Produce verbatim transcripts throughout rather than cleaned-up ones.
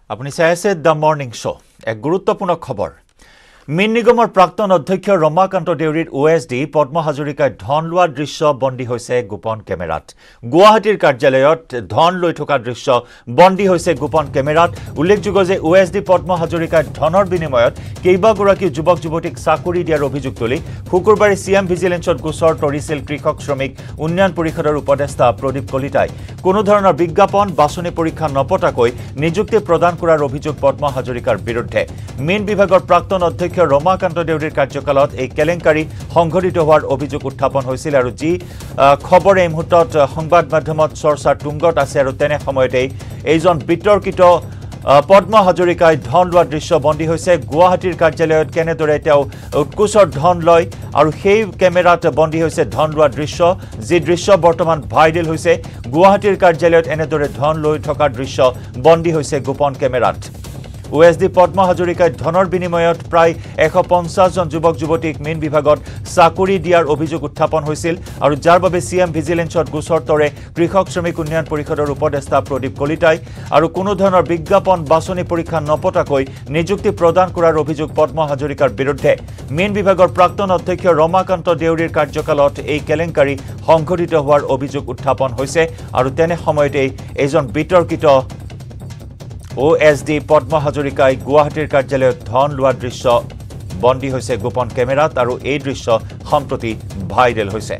আপুনি চাই আছে দ্য মৰ্নিং শ্ব' এক গুৰুত্বপূৰ্ণ খবৰ মিন নিগমৰ প্ৰাক্তন অধ্যক্ষ ৰমাকান্ত দেউৰীৰ অ' এছ ডি পদ্ম হাজৰিকাই ধন লোৱা দৃশ্য বন্দী হৈছে গোপন কেমেৰাত গুৱাহাটীৰ কাৰ্যালয়ত ধন লৈ থকা দৃশ্য বন্দী হৈছে গোপন কেমেৰাত উল্লেখযোগ্য যে অ' এছ ডি পদ্ম হাজৰিকাই ধনৰ বিনিময়ত কেইবাগৰাকী যুৱক যুৱতীক চাকৰি দিয়াৰ অভিযোগ তুলি শুকুৰবাৰে চি এম ভিজিলেন্সত গোচৰ তৰিছিল কৃষক শ্ৰমিক উন্নয়ন পৰিষদৰ উপদেষ্টা প্ৰদীপ কলিতাই কোনো ধৰণৰ বিজ্ঞাপন বাছনি পৰীক্ষা নপতাকৈ নিযুক্তি প্ৰদান কৰাৰ অভিযোগ পদ্ম হাজৰিকাৰ বিৰুদ্ধে মিন বিভাগৰ প্ৰাক্তন অধ্যক্ষ ৰমাকান্ত দেউৰীৰ কাৰ্যকালত এই কেলেংকাৰী সংঘটিত হোৱাৰ অভিযোগ উত্থাপন হৈছিল আৰু যি খবৰ এই মুহূৰ্তত সংবাদ মাধ্যমত চৰ্চাৰ তুংগত আছে আৰু তেনে সময়তেই এইজন বিতৰ্কিত পদ্ম হাজৰিকাই ধন লোৱাৰ দৃশ্য বন্দী হৈছে গুৱাহাটীৰ কাৰ্যালয়ত কেনেদৰে তেওঁ উৎকোচৰ ধন লয় আৰু সেই কেমেৰাত বন্দী হৈছে ধন লোৱাৰ দৃশ্য যি দৃশ্য বৰ্তমান ভাইৰেল হৈছে গুৱাহাটীৰ কাৰ্যালয়ত এনেদৰে ধন লৈ থকাৰ দৃশ্য বন্দী হৈছে গোপন কেমেৰাত অ' এছ ডি পদ্ম হাজৰিকাই ধনৰ বিনিময়ত প্ৰায় এশ পঞ্চাছ জন যুৱক যুৱতীক মিন বিভাগত চাকৰি দিয়াৰ অভিযোগ উত্থাপন হৈছিল আৰু যাৰ বাবে চি এম ভিজিলেন্সত গোচৰ তৰে কৃষক শ্ৰমিক উন্নয়ন পৰিষদৰ উপদেষ্টা প্ৰদীপ কলিতাই আৰু কোনো ধৰণৰ বিজ্ঞাপন বাছনি পৰীক্ষা নপতাকৈ নিযুক্তি প্ৰদান কৰাৰ অভিযোগ পদ্ম হাজৰিকাৰ বিৰুদ্ধে মিন বিভাগৰ প্ৰাক্তন অধ্যক্ষ ৰমাকান্ত দেউৰীৰ কাৰ্যকালত এই কেলেংকাৰী সংঘটিত হোৱাৰ অভিযোগ উত্থাপন হৈছে আৰু তেনে সময়তেই এইজন বিতৰ্কিত অ' এছ ডি পদ্ম হাজৰিকাই গুৱাহাটীৰ কাৰ্যালয়ত ধন লোৱাৰ দৃশ্য বন্দী হৈছে গোপন কেমেৰাত আৰু এই দৃশ্য সম্প্ৰতি ভাইৰেল হৈছে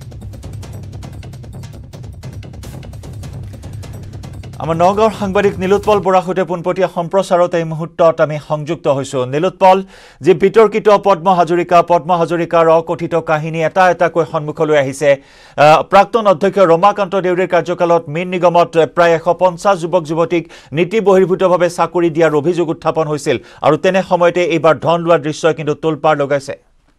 আমাৰ নগাঁৱৰ সাংবাদিক নীলোৎপল বৰাৰ সৈতে পোনপটীয়া সম্প্ৰচাৰত এই মুহূৰ্তত আমি সংযুক্ত হৈছোঁ নীলোৎপল যি বিতৰ্কিত পদ্ম হাজৰিকা পদ্ম হাজৰিকাৰ অকথিত কাহিনী এটা এটাকৈ সন্মুখলৈ আহিছে প্ৰাক্তন অধ্যক্ষ ৰমাকান্ত দেউৰীৰ কাৰ্যকালত মিন নিগমত প্ৰায় এশ পঞ্চাছ যুৱক যুৱতীক নীতি বহিৰ্ভূতভাৱে চাকৰি দিয়াৰ অভিযোগ উত্থাপন হৈছিল আৰু তেনে সময়তে এইবাৰ ধন লোৱাৰ দৃশ্যই কিন্তু তোলপাৰ লগাইছে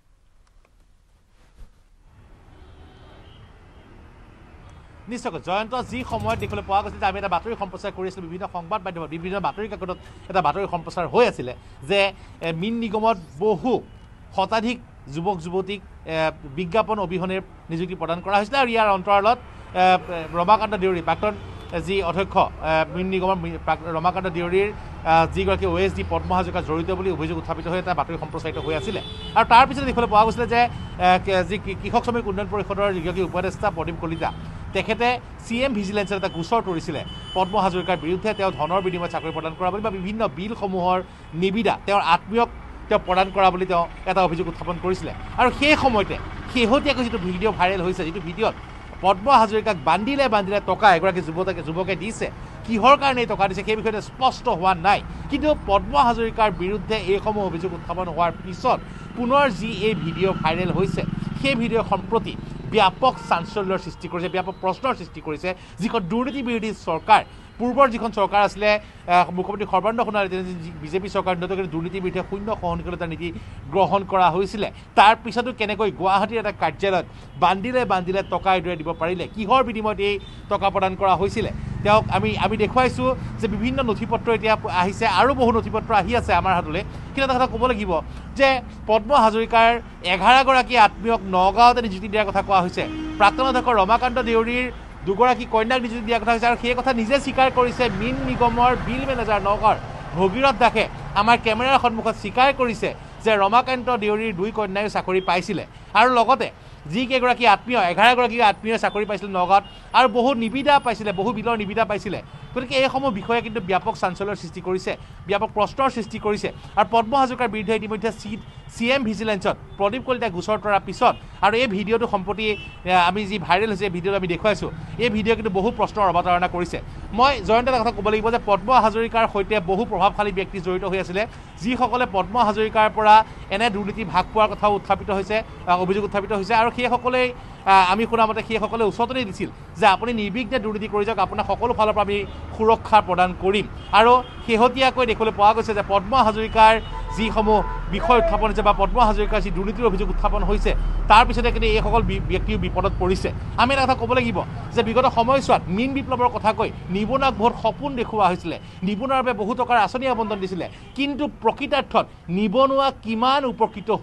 নিশ্চয় জয়ন্ত যি সময়ত দেখিবলৈ পোৱা গৈছিল যে আমি এটা বাতৰি সম্প্ৰচাৰ কৰি আছিলোঁ বিভিন্ন সংবাদ মাধ্যমত বিভিন্ন বাতৰি কাকতত এটা বাতৰি সম্প্ৰচাৰ হৈ আছিলে যে মিন নিগমত বহু শতাধিক যুৱক যুৱতীক বিজ্ঞাপন অবিহনে নিযুক্তি প্ৰদান কৰা হৈছিলে আৰু ইয়াৰ অন্তৰালত ৰমাকান্ত দেউৰী প্ৰাক্তন যি অধ্যক্ষ মিন নিগমৰ ৰমাকান্ত দেউৰীৰ যিগৰাকী O' S D Padma Hazarika জড়িত বুলি অভিযোগ উত্থাপিত হৈ এটা বাতৰি সম্প্ৰচাৰিত হৈ আছিলে আৰু তাৰ পিছতে দেখিবলৈ পোৱা গৈছিলে যে যি কৃষক শ্ৰমিক উন্নয়ন পৰিষদৰ যিগৰাকী উপদেষ্টা প্ৰদীপ কলিতা তেখেতে চি এম ভিজিলেন্সত এটা গোচৰ তৰিছিলে পদ্ম হাজৰিকাৰ বিৰুদ্ধে তেওঁ ধনৰ বিনিময়ত চাকৰি প্ৰদান কৰা বুলি বা বিভিন্ন বিলসমূহৰ নিবিদা তেওঁৰ আত্মীয়ক তেওঁ প্ৰদান কৰা বুলি তেওঁ এটা অভিযোগ উত্থাপন কৰিছিলে আৰু সেই সময়তে শেহতীয়াকৈ যিটো ভিডিঅ' ভাইৰেল হৈছে যিটো ভিডিঅ'ত পদ্ম হাজৰিকাক বান্ধিলে বান্ধিলে টকা এগৰাকী যুৱকে যুৱকে দিছে কিহৰ কাৰণে এই টকা দিছে সেই বিষয়তে স্পষ্ট হোৱা নাই কিন্তু পদ্ম হাজৰিকাৰ বিৰুদ্ধে এইসমূহ অভিযোগ উত্থাপন হোৱাৰ পিছত পুনৰ যি এই ভিডিঅ' ভাইৰেল হৈছে সেই ভিডিঅ' সম্প্ৰতি ব্যাপক চাঞ্চল্যৰ সৃষ্টি কৰিছে ব্যাপক প্ৰশ্নৰ সৃষ্টি কৰিছে যিখন দুৰ্নীতি বিৰোধী চৰকাৰ পূৰ্বৰ যিখন চৰকাৰ আছিলে মুখ্যমন্ত্ৰী সৰ্বানন্দ সোণোৱালে বিজেপি চৰকাৰ নতুন দুৰ্নীতিৰ বিৰুদ্ধে শূন্য সহনশীলতাৰ নীতি গ্ৰহণ কৰা হৈছিলে তাৰ পিছতো কেনেকৈ গুৱাহাটীৰ এটা কাৰ্যালয়ত বান্ধিলে বান্ধিলে টকা এইদৰে দিব পাৰিলে কিহৰ বিনিময়ত এই টকা প্ৰদান কৰা হৈছিলে তেওঁক আমি আমি দেখুৱাইছোঁ যে বিভিন্ন নথি পত্ৰ এতিয়া আহিছে আৰু বহু নথি পত্ৰ আহি আছে আমাৰ হাতলৈ কিন্তু এটা কথা ক'ব লাগিব যে পদ্ম হাজৰিকাৰ এঘাৰগৰাকী আত্মীয়ক নগাঁৱতে নিযুক্তি দিয়াৰ কথা কোৱা হৈছে প্ৰাক্তন অধ্যক্ষ ৰমাকান্ত দেউৰীৰ দুগৰাকী কন্যাক নিযুক্তি দিয়াৰ কথা হৈছে আৰু সেই কথা নিজে স্বীকাৰ কৰিছে মিন নিগমৰ বিল মেনেজাৰ নগাঁৱৰ ভগীৰথ দাসে আমাৰ কেমেৰাৰ সন্মুখত স্বীকাৰ কৰিছে যে ৰমাকান্ত দেউৰীৰ দুই কন্যায়ো চাকৰি পাইছিলে আৰু লগতে যিকেইগৰাকী আত্মীয় এঘাৰগৰাকী আত্মীয় চাকৰি পাইছিলে নগাঁৱত আৰু বহু নিবিদা পাইছিলে বহু বিলৰ নিবিদা পাইছিলে গতিকে এইসমূহ বিষয়ে কিন্তু ব্যাপক চাঞ্চল্যৰ সৃষ্টি কৰিছে ব্যাপক প্ৰশ্নৰ সৃষ্টি কৰিছে আৰু পদ্ম হাজৰিকাৰ বিৰুদ্ধে ইতিমধ্যে চি চি এম ভিজিলেন্সত প্ৰদীপ কলিতাই গোচৰ তৰাৰ পিছত আৰু এই ভিডিঅ'টো সম্প্ৰতি আমি যি ভাইৰেল হৈছে এই ভিডিঅ'টো আমি দেখুৱাইছোঁ এই ভিডিঅ' কিন্তু বহু প্ৰশ্নৰ অৱতাৰণা কৰিছে মই জয়ন্ত এটা কথা ক'ব লাগিব যে পদ্ম হাজৰিকাৰ সৈতে বহু প্ৰভাৱশালী ব্যক্তি জড়িত হৈ আছিলে যিসকলে পদ্ম হাজৰিকাৰ পৰা এনে দুৰ্নীতি ভাগ পোৱাৰ কথাও উত্থাপিত হৈছে অভিযোগ উত্থাপিত হৈছে আৰু সেইসকলেই আমি শুনামতে সেইসকলে উচতনি দিছিল যে আপুনি নিৰ্বিঘ্নে দুৰ্নীতি কৰি যাওক আপোনাক সকলো ফালৰ পৰা আমি সুৰক্ষা প্ৰদান কৰিম আৰু শেহতীয়াকৈ দেখিবলৈ পোৱা গৈছে যে পদ্ম হাজৰিকাৰ যিসমূহ বিষয় উত্থাপন হৈছে বা পদ্ম হাজৰিকাৰ যি দুৰ্নীতিৰ অভিযোগ উত্থাপন হৈছে তাৰ পিছতে কিন্তু এইসকল ব্যক্তিও বিপদত পৰিছে আমি এটা কথা ক'ব লাগিব যে বিগত সময়ছোৱাত মিন বিপ্লৱৰ কথা কৈ নিবনুৱাক বহুত সপোন দেখুওৱা হৈছিলে নিবনুৱাৰ বাবে বহু টকাৰ আঁচনি আবণ্টন দিছিলে কিন্তু প্ৰকৃতাৰ্থত নিবনুৱা কিমান উপকৃত হ'ল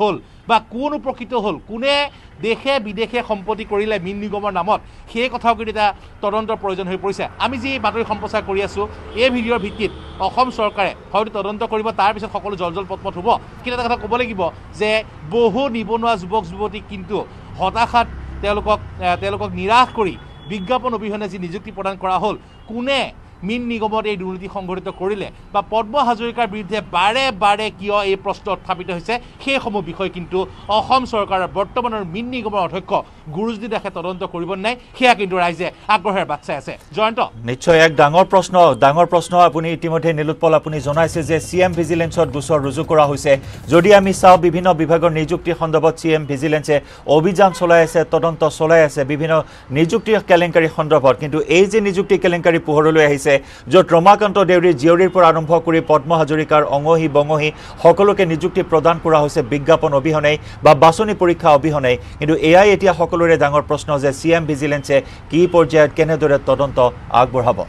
বা কোন উপকৃত হ'ল কোনে দেশে বিদেশে সম্পত্তি কৰিলে মিন নিগমৰ নামত সেই কথাও কিন্তু এটা তদন্তৰ প্ৰয়োজন হৈ পৰিছে আমি যি বাতৰি সম্প্ৰচাৰ কৰি আছোঁ এই ভিডিঅ'ৰ ভিত্তিত অসম চৰকাৰে হয়তো তদন্ত কৰিব তাৰ পিছত সকলো জল জল পটপট হ'ব কিন্তু এটা কথা ক'ব লাগিব যে বহু নিবনুৱা যুৱক যুৱতী কিন্তু হতাশাত তেওঁলোকক তেওঁলোকক নিৰাশ কৰি বিজ্ঞাপন অবিহনে যি নিযুক্তি প্ৰদান কৰা হ'ল কোনে মিন নিগমত এই দুৰ্নীতি সংঘটিত কৰিলে বা পদ্ম হাজৰিকাৰ বিৰুদ্ধে বাৰে বাৰে কিয় এই প্ৰশ্ন উত্থাপিত হৈছে সেইসমূহ বিষয় কিন্তু অসম চৰকাৰৰ বৰ্তমানৰ মিন নিগমৰ অধ্যক্ষ গুৰুজ্যোতি দাসে তদন্ত কৰিব নাই সেয়া কিন্তু ৰাইজে আগ্ৰহেৰে বাট চাই আছে জয়ন্ত নিশ্চয় এক ডাঙৰ প্ৰশ্ন ডাঙৰ প্ৰশ্ন আপুনি ইতিমধ্যে নীলোৎপল আপুনি জনাইছে যে চি এম ভিজিলেন্সত গোচৰ ৰুজু কৰা হৈছে যদি আমি চাওঁ বিভিন্ন বিভাগৰ নিযুক্তি সন্দৰ্ভত চি এম ভিজিলেন্সে অভিযান চলাই আছে তদন্ত চলাই আছে বিভিন্ন নিযুক্তি কেলেংকাৰী সন্দৰ্ভত কিন্তু এই যে নিযুক্তি কেলেংকাৰী পোহৰলৈ আহিছে য'ত ৰমাকান্ত দেউৰীৰ জীয়ৰীৰ পৰা আৰম্ভ কৰি পদ্ম হাজৰিকাৰ অঙহী বঙহী সকলোকে নিযুক্তি প্ৰদান কৰা হৈছে বিজ্ঞাপন অবিহনে বা বাছনি পৰীক্ষা অবিহনে কিন্তু এয়াই এতিয়া সকলোৰে ডাঙৰ প্ৰশ্ন যে চি এম ভিজিলেন্সে কি পৰ্যায়ত কেনেদৰে তদন্ত আগবঢ়াব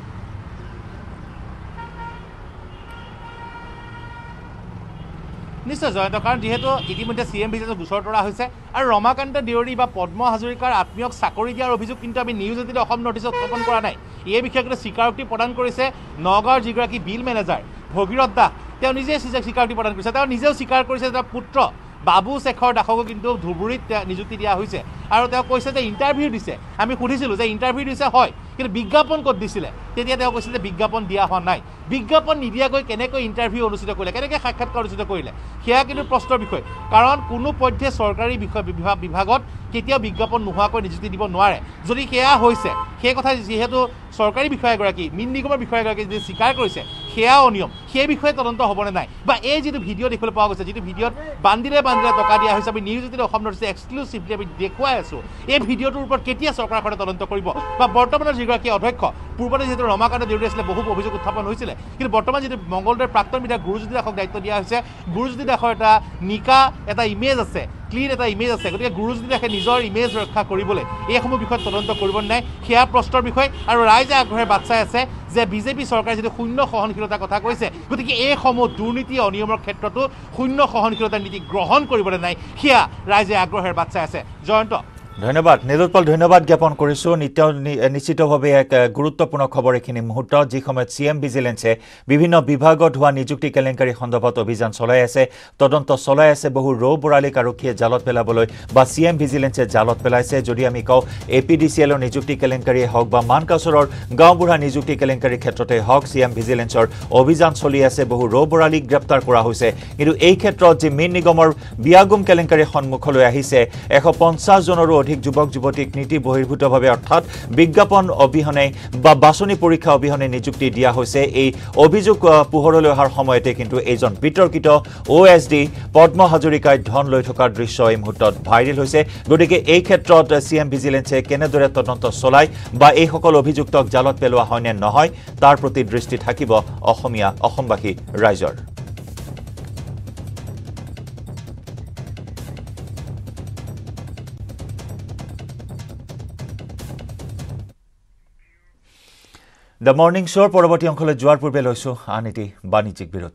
নিশ্চয় জয়ন্ত কাৰণ যিহেতু ইতিমধ্যে চি এম ভিজিলেন্সৰ গোচৰ তৰা হৈছে আৰু ৰমাকান্ত দেউৰী বা পদ্ম হাজৰিকাৰ আত্মীয়ক চাকৰি দিয়াৰ অভিযোগ কিন্তু আমি নিউজ এইটিনে অসম নটিছত উত্থাপন কৰা নাই এই বিষয়ে কিন্তু স্বীকাৰোক্তি প্ৰদান কৰিছে নগাঁৱৰ যিগৰাকী বিল মেনেজাৰ ভগীৰথ দাস তেওঁ নিজে স্বীকাৰোক্তি প্ৰদান কৰিছে তেওঁ নিজেও স্বীকাৰ কৰিছে যে পুত্ৰ বাবু শেখৰ দাসকো কিন্তু ধুবুৰীত নিযুক্তি দিয়া হৈছে আৰু তেওঁ কৈছে যে ইণ্টাৰভিউ দিছে আমি সুধিছিলোঁ যে ইণ্টাৰভিউ দিছে হয় কিন্তু বিজ্ঞাপন ক'ত দিছিলে তেতিয়া তেওঁ কৈছে যে বিজ্ঞাপন দিয়া হোৱা নাই বিজ্ঞাপন নিদিয়াকৈ কেনেকৈ ইণ্টাৰভিউ অনুষ্ঠিত কৰিলে কেনেকৈ সাক্ষাৎকাৰ অনুষ্ঠিত কৰিলে সেয়া কিন্তু প্ৰশ্নৰ বিষয় কাৰণ কোনো পধ্যে চৰকাৰী বিষয় বিভাগত কেতিয়াও বিজ্ঞাপন নোহোৱাকৈ নিযুক্তি দিব নোৱাৰে যদি সেয়া হৈছে সেই কথা যিহেতু চৰকাৰী বিষয়াগৰাকী মিন নিগমৰ বিষয়াগৰাকী যদি স্বীকাৰ কৰিছে সেয়া অনিয়ম সেই বিষয়ে তদন্ত হ'বনে নাই বা এই যিটো ভিডিঅ' দেখিবলৈ পোৱা গৈছে যিটো ভিডিঅ'ত বান্দিৰে বান্দিৰে টকা দিয়া হৈছে আমি নিউজ এইটিনে অসম নটিছে এক্সক্লুচিভলি আমি দেখুৱাই আছোঁ এই ভিডিঅ'টোৰ ওপৰত কেতিয়া চৰকাৰখনে তদন্ত কৰিব বা বৰ্তমানৰ যিগৰাকী অধ্যক্ষ পূৰ্বতে যিহেতু ৰমাকান্ত দেউৰী আছিলে বহু অভিযোগ উত্থাপন হৈছিলে কিন্তু বৰ্তমান যিটো মংগলদৈৰ প্ৰাক্তন বিধায়ক গুৰুজ্যোতি দাসক দায়িত্ব দিয়া হৈছে গুৰুজ্যোতি দাসৰ এটা নিকা এটা ইমেজ আছে ক্লিন এটা ইমেজ আছে গতিকে গুৰুজ্যোতি দাসে নিজৰ ইমেজ ৰক্ষা কৰিবলৈ এইসমূহ বিষয়ত তদন্ত কৰিব নাই সেয়া প্ৰশ্নৰ বিষয় আৰু ৰাইজে আগ্ৰহেৰে বাট চাই আছে যে বিজেপি চৰকাৰে যিটো শূন্য সহনশীলতাৰ কথা কৈছে গতিকে এইসমূহ দুৰ্নীতি অনিয়মৰ ক্ষেত্ৰতো শূন্য সহনশীলতাৰ নীতি গ্ৰহণ কৰিবলৈ নাই সেয়া ৰাইজে আগ্ৰহেৰে বাট চাই আছে জয়ন্ত ধন্যবাদ নীলোৎপল ধন্যবাদ জ্ঞাপন কৰিছোঁ নিত্য নিশ্চিতভাৱে এক গুৰুত্বপূৰ্ণ খবৰ এইখিনি মুহূৰ্তত যি সময়ত চি এম ভিজিলেন্সে বিভিন্ন বিভাগত হোৱা নিযুক্তি কেলেংকাৰী সন্দৰ্ভত অভিযান চলাই আছে তদন্ত চলাই আছে বহু ৰৌ বৰালীক আৰক্ষীয়ে জালত পেলাবলৈ বা চি এম ভিজিলেন্সে জালত পেলাইছে যদি আমি কওঁ এ পি ডি চি এলৰ নিযুক্তি কেলেংকাৰীয়ে হওক বা মানকাচৰৰ গাঁওবুঢ়া নিযুক্তি কেলেংকাৰীৰ ক্ষেত্ৰতে হওক চি এম ভিজিলেন্সৰ অভিযান চলি আছে বহু ৰৌ বৰালীক গ্ৰেপ্তাৰ কৰা হৈছে কিন্তু এই ক্ষেত্ৰত যি মিন নিগমৰ বিয়াগুম কেলেংকাৰী সন্মুখলৈ আহিছে এশ পঞ্চাছ জনৰো অধিক যুৱক যুৱতীক নীতি বহিৰ্ভূতভাৱে অৰ্থাৎ বিজ্ঞাপন অবিহনে বা বাছনি পৰীক্ষা অবিহনে নিযুক্তি দিয়া হৈছে এই অভিযোগ পোহৰলৈ অহাৰ সময়তে কিন্তু এইজন বিতৰ্কিত অ' এছ ডি পদ্ম হাজৰিকাই ধন লৈ থকাৰ দৃশ্য এই মুহূৰ্তত ভাইৰেল হৈছে গতিকে এই ক্ষেত্ৰত চি এম ভিজিলেন্সে কেনেদৰে তদন্ত চলায় বা এইসকল অভিযুক্তক জালত পেলোৱা হয় নে নহয় তাৰ প্ৰতি দৃষ্টি থাকিব অসমীয়া অসমবাসী ৰাইজৰ দ্য মৰ্নিং শ্ব'ৰ পৰৱৰ্তী অংশলৈ যোৱাৰ পূৰ্বে লৈছোঁ আন এটি বাণিজ্যিক বিৰতি